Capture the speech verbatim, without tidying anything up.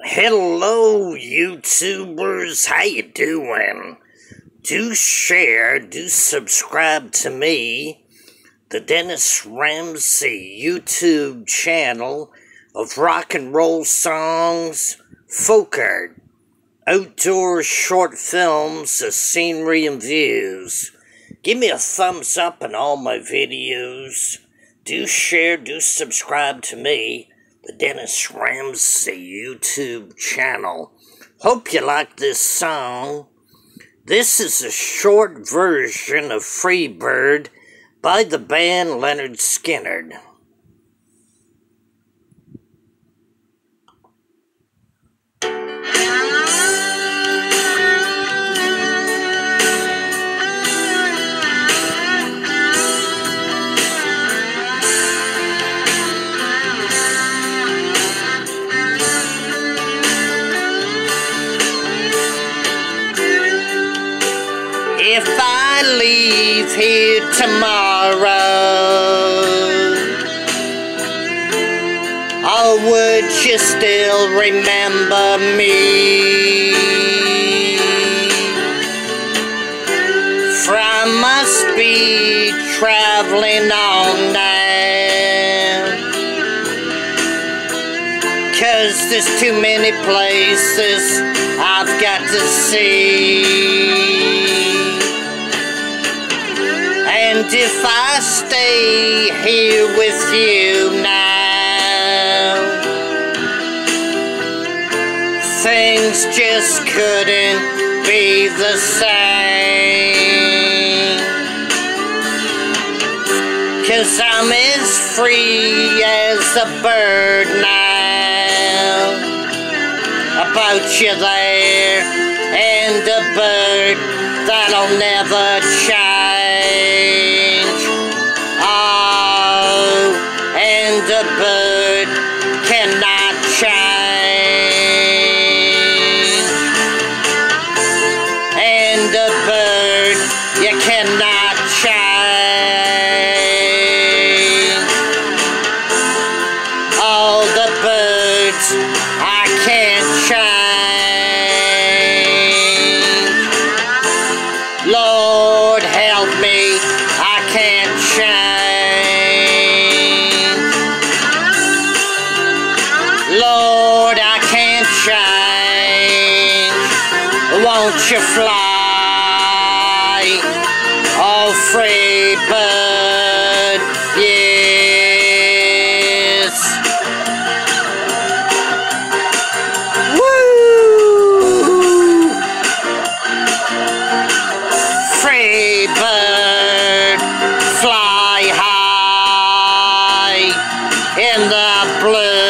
Hello, YouTubers. How you doing? Do share, do subscribe to me, the Dennis Ramsay YouTube channel of rock and roll songs, folk art, outdoor short films, of scenery and views. Give me a thumbs up on all my videos. Do share, do subscribe to me, the Dennis Ramsay YouTube channel. Hope you like this song. This is a short version of Freebird by the band Leonard Skinner. If I leave here tomorrow, oh, would you still remember me? For I must be traveling on now, 'cause there's too many places I've got to see. And if I stay here with you now, things just couldn't be the same. 'Cause I'm as free as a bird now, about you there, and a bird that'll never change. Oh, and a bird cannot change. And a bird you cannot change. All the birds I can't change. Lord help me, I can't change. Lord, I can't change. Won't you fly, oh free bird, yes. Woo! Free bird, fly high in the blue